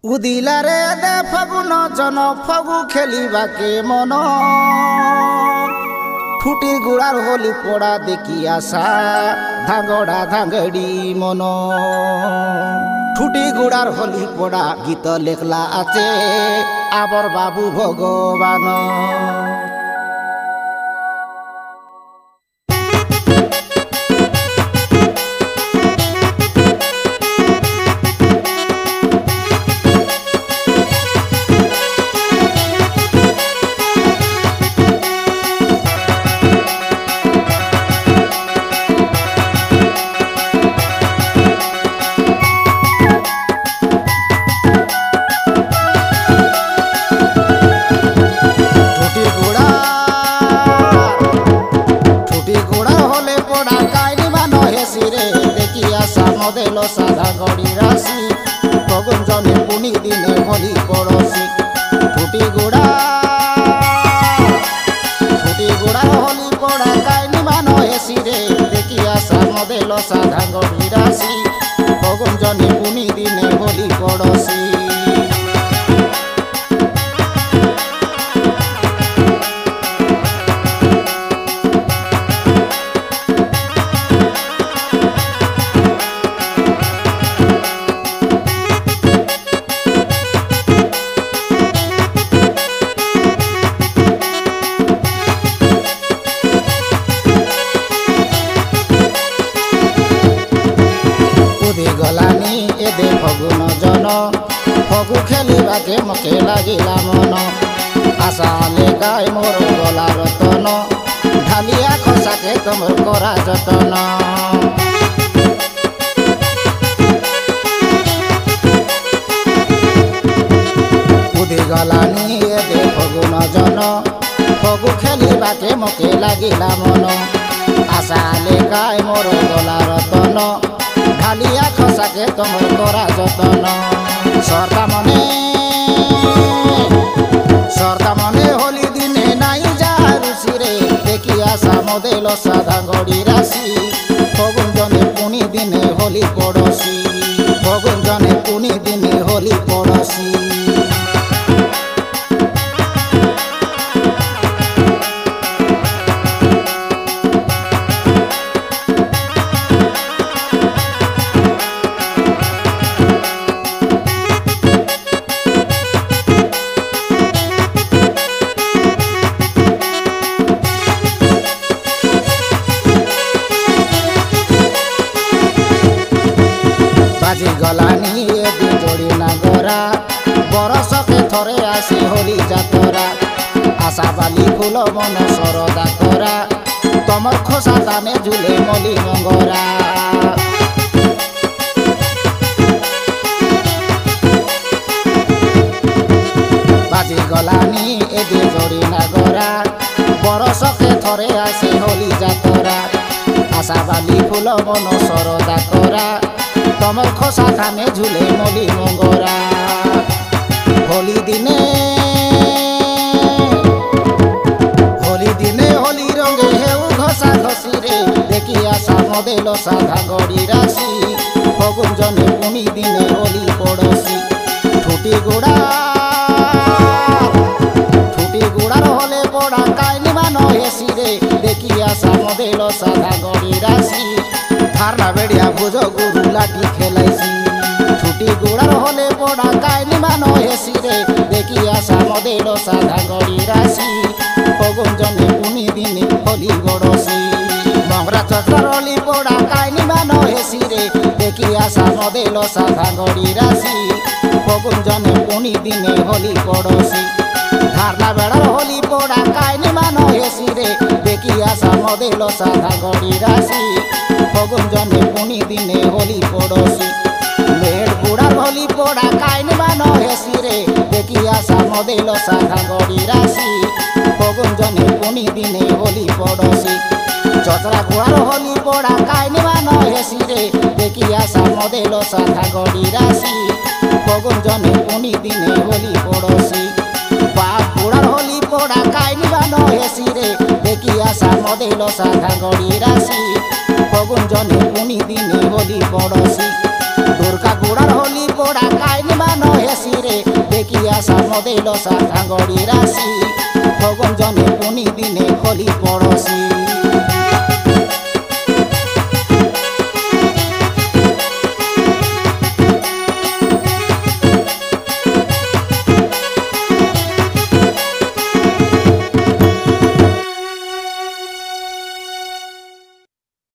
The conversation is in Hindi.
उदिलारे दे फगुन जन फगु खेलिबाके मन फुटी गुड़ार होली पड़ा देखी आशा धांगड़ा धांगड़ी मन फुटी गुड़ार होली पड़ा गीत लेखला आचे आबर बाबू भगवान। मोदेलो साधा गड़ी राशि फगुन जने पुनी दिने होली पड़ोसी फुटी गुड़ा होली पड़ा काईनी मानो हेसी रे देखी आशा मोदेलो साधा गड़ी राशि फगुन जने पुनी दिने होली पड़ोसी। गलानी एदे फगुन जन फगु खेलिबाके मके लागिला मन आशा लेगाय मोर गला रतन ढालिया खसाके तमर करा जतन। उदे गलानी एदे फगुन जन फगु खेलिबाके मके लागिला मन आशा लेगाय मोर गला रतन ढालिया खसाके तमर करा जतन। सरता मने होली दिने नाई जा रुचि रे देखी आशा मोदेलो साधा गड़ी राशि फगुन जने पुनी दिने होली पड़ोसी फगुन जने पुनी दिने होली पड़ोसी। गलानी एदे जोड़ी नागरा बरसके थरे आसी होली जातरा आशा बाली फूल मन सरदा करा तमर खोसा दाने झुले मली मंगरा। बाजी गलानी एदे जोड़ी नागरा बरसके थरे आसी होली जातरा आशा बाली फूल मन सरदा करा तमर खोसा थाने झुले मली मंगरा। होली दिने होली रंगे हेउ घसा घसी रे देखी आशा मोदेलो साधा गड़ी राशि फगुन जने पुनी दिने होली पड़ोसी ठुटी गुड़ार होले पड़ा काईनी मानो हेसी रे देखी आशा मोदेलो साधा गड़ी राशि थारना बेड़िया भुज गुरु लाठी खेलाइसी छुटी गुड़ार होले पड़ा काईनी मानो हेसी रे देखी आशा मोदेलो साधा गड़ी राशि फगुन जने पुनी दिने होली गड़ोसी मंगरा चचर होली पड़ा काईनी मानो हेसी रे देखी आशा मोदेलो साधा गड़ी राशि फगुन जने पुनी दिने होली पड़ोसी धारना बेड़ार होली पड़ा काईनी मानो हेसी रे देखी आशा मोदेलो साधा गड़ी राशि फगुन जने पुनी दिने होली पड़ोसी मेड़ गुड़ार होली पड़ा काईनी मानो हेसी रे देखी आशा मोदेलो साधा गड़ी राशि फगुन जने पुनी दिने होली पड़ोसी चचरा गुड़ार होली पड़ा काईनी मानो हेसी रे देखी आशा मोदेलो साधा गड़ी राशि फगुन जने पुनी दिने होली पड़ोसी बाप गुड़ार होली पड़ा काईनी मानो हेसी रे देखी आशा मोदेलो साधा गड़ी राशि फगुन जने पुनी दिने होली पड़ोसी दुर्गा गुड़ार होली पड़ा काईनी मानो हेसी आशा मदेल सा धांगड़ी राशि फगुन जने पुनी दिने खली पड़सी।